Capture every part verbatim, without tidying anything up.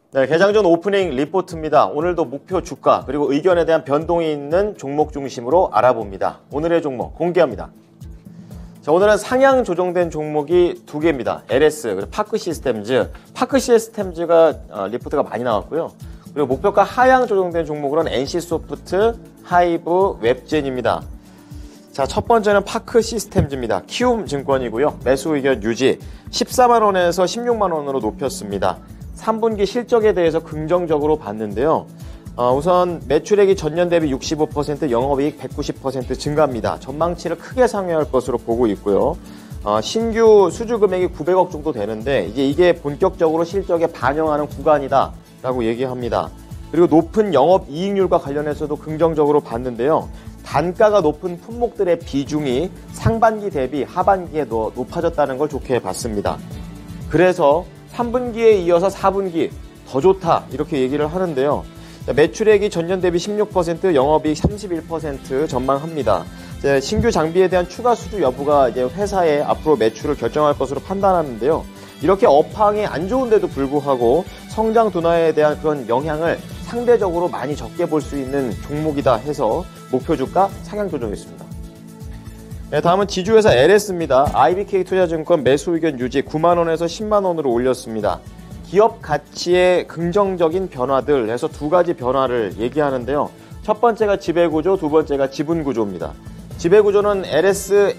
네, 개장 전 오프닝 리포트입니다. 오늘도 목표 주가 그리고 의견에 대한 변동이 있는 종목 중심으로 알아봅니다. 오늘의 종목 공개합니다. 자, 오늘은 상향 조정된 종목이 두 개입니다. 엘에스 그리고 파크 시스템즈. 파크 시스템즈가 어, 리포트가 많이 나왔고요. 그리고 목표가 하향 조정된 종목으로는 엔씨소프트, 하이브, 웹젠입니다. 자, 첫 번째는 파크 시스템즈입니다. 키움 증권이고요. 매수 의견 유지, 십사만 원에서 십육만 원으로 높였습니다. 삼 분기 실적에 대해서 긍정적으로 봤는데요. 어, 우선 매출액이 전년 대비 육십오 퍼센트, 영업이익 백구십 퍼센트 증가합니다. 전망치를 크게 상회할 것으로 보고 있고요. 어, 신규 수주 금액이 구백억 정도 되는데 이제 이게 본격적으로 실적에 반영하는 구간이다 라고 얘기합니다. 그리고 높은 영업이익률과 관련해서도 긍정적으로 봤는데요. 단가가 높은 품목들의 비중이 상반기 대비 하반기에 더 높아졌다는 걸 좋게 봤습니다. 그래서 삼 분기에 이어서 사 분기 더 좋다 이렇게 얘기를 하는데요. 매출액이 전년 대비 십육 퍼센트, 영업이익 삼십일 퍼센트 전망합니다. 신규 장비에 대한 추가 수주 여부가 이제 회사의 앞으로 매출을 결정할 것으로 판단하는데요. 이렇게 업황이 안 좋은데도 불구하고 성장 둔화에 대한 그런 영향을 상대적으로 많이 적게 볼 수 있는 종목이다 해서 목표 주가 상향 조정했습니다. 네, 다음은 지주회사 엘에스입니다. 아이비케이투자증권 매수 의견 유지 구만 원에서 십만 원으로 올렸습니다. 기업 가치의 긍정적인 변화들 해서 두 가지 변화를 얘기하는데요. 첫 번째가 지배구조, 두 번째가 지분구조입니다. 지배구조는 엘에스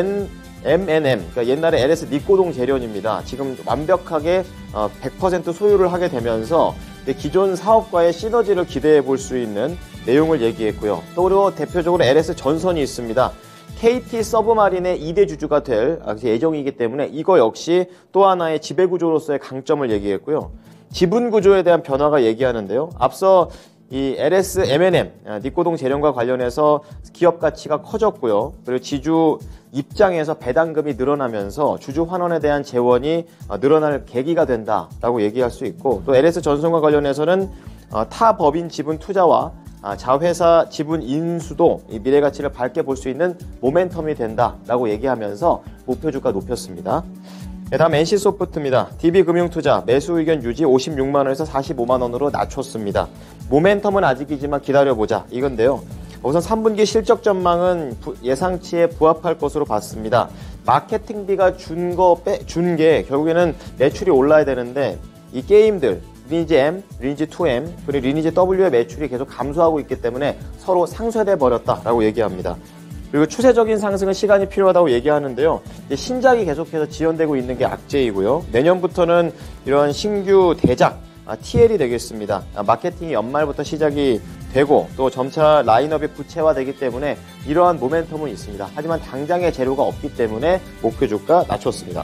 엠엔엠, 그러니까 옛날에 엘에스 니꼬동 재련입니다. 지금 완벽하게 백 퍼센트 소유를 하게 되면서 기존 사업과의 시너지를 기대해 볼 수 있는 내용을 얘기했고요. 또 그리고 대표적으로 엘에스 전선이 있습니다. 케이티 서브마린의 이 대 주주가 될 예정이기 때문에 이거 역시 또 하나의 지배구조로서의 강점을 얘기했고요. 지분구조에 대한 변화가 얘기하는데요. 앞서 이 엘에스 엠엔엠, 니꼬동 재련과 관련해서 기업 가치가 커졌고요. 그리고 지주 입장에서 배당금이 늘어나면서 주주 환원에 대한 재원이 늘어날 계기가 된다라고 얘기할 수 있고, 또 엘에스 전선과 관련해서는 타 법인 지분 투자와 자회사 지분 인수도 이 미래 가치를 밝게 볼 수 있는 모멘텀이 된다라고 얘기하면서 목표 주가 높였습니다. 네, 다음 엔씨소프트입니다. 디비금융투자 매수 의견 유지 오십육만 원에서 사십오만 원으로 낮췄습니다. 모멘텀은 아직이지만 기다려보자 이건데요. 우선 삼 분기 실적 전망은 예상치에 부합할 것으로 봤습니다. 마케팅비가 준 거 빼, 준 게 결국에는 매출이 올라야 되는데 이 게임들 리니지 M, 리니지 투 엠, 그리고 리니지 W의 매출이 계속 감소하고 있기 때문에 서로 상쇄돼 버렸다라고 얘기합니다. 그리고 추세적인 상승은 시간이 필요하다고 얘기하는데요. 신작이 계속해서 지연되고 있는 게 악재이고요. 내년부터는 이런 신규 대작, 티엘이 되겠습니다. 마케팅이 연말부터 시작이 되고 또 점차 라인업이 구체화되기 때문에 이러한 모멘텀은 있습니다. 하지만 당장의 재료가 없기 때문에 목표 주가 낮췄습니다.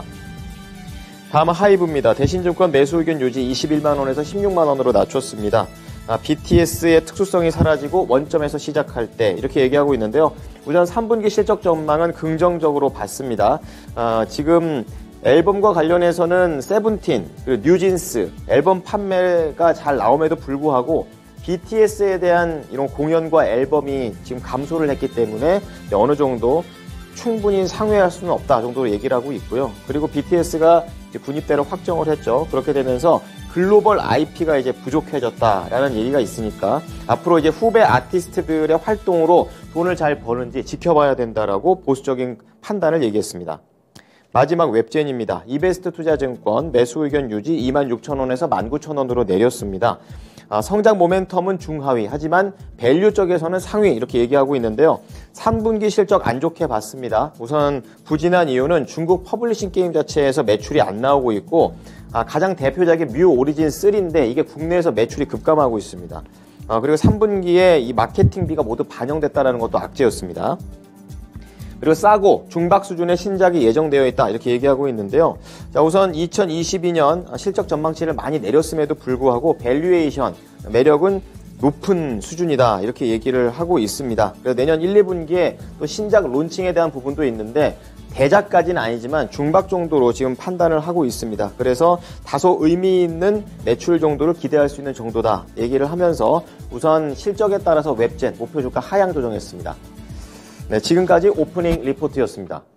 다음은 하이브입니다. 대신증권 매수 의견 유지 이십일만 원에서 십육만 원으로 낮췄습니다. 아, 비티에스의 특수성이 사라지고 원점에서 시작할 때 이렇게 얘기하고 있는데요. 우선 삼 분기 실적 전망은 긍정적으로 봤습니다. 아, 지금 앨범과 관련해서는 세븐틴, 그리고 뉴진스 앨범 판매가 잘 나옴에도 불구하고 비티에스에 대한 이런 공연과 앨범이 지금 감소를 했기 때문에 어느 정도 충분히 상회할 수는 없다 정도로 얘기를 하고 있고요. 그리고 비티에스가 이제 군입대를 확정을 했죠. 그렇게 되면서 글로벌 아이피가 이제 부족해졌다라는 얘기가 있으니까 앞으로 이제 후배 아티스트들의 활동으로 돈을 잘 버는지 지켜봐야 된다라고 보수적인 판단을 얘기했습니다. 마지막 웹젠입니다. 이베스트 투자증권 매수 의견 유지 이만 육천 원에서 만 구천 원으로 내렸습니다. 아, 성장 모멘텀은 중하위, 하지만 밸류 쪽에서는 상위 이렇게 얘기하고 있는데요. 삼 분기 실적 안 좋게 봤습니다. 우선 부진한 이유는 중국 퍼블리싱 게임 자체에서 매출이 안 나오고 있고 아, 가장 대표작이 뮤 오리진 쓰리인데 이게 국내에서 매출이 급감하고 있습니다. 아, 그리고 삼 분기에 이 마케팅비가 모두 반영됐다는 것도 악재였습니다. 그리고 싸고 중박 수준의 신작이 예정되어 있다 이렇게 얘기하고 있는데요. 자, 우선 이천이십이 년 실적 전망치를 많이 내렸음에도 불구하고 밸류에이션 매력은 높은 수준이다 이렇게 얘기를 하고 있습니다. 그래서 내년 일, 이 분기에 또 신작 론칭에 대한 부분도 있는데 대작까지는 아니지만 중박 정도로 지금 판단을 하고 있습니다. 그래서 다소 의미 있는 매출 정도를 기대할 수 있는 정도다 얘기를 하면서 우선 실적에 따라서 웹젠 목표 주가 하향 조정했습니다. 네, 지금까지 오프닝 리포트였습니다.